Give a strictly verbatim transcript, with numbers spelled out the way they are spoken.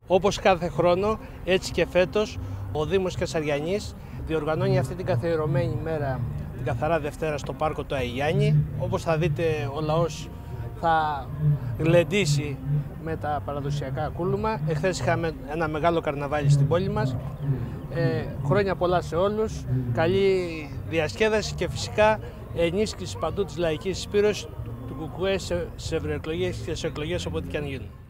Όπως κάθε χρόνο, έτσι και φέτος, ο Δήμος Κεσαριανής διοργανώνει αυτή την καθιερωμένη μέρα, την Καθαρά Δευτέρα, στο πάρκο του Αϊγιάννη. Όπως θα δείτε, ο λαός θα γλεντήσει με τα παραδοσιακά κούλουμα. Εχθές είχαμε ένα μεγάλο καρναβάλι στην πόλη μας. Ε, χρόνια πολλά σε όλους, καλή διασκέδαση και φυσικά ενίσχυση παντού της λαϊκής συσπήρωσης του ΚΚΕ σε ευρωεκλογές και σε εκλογές, όποτε και αν γίνουν.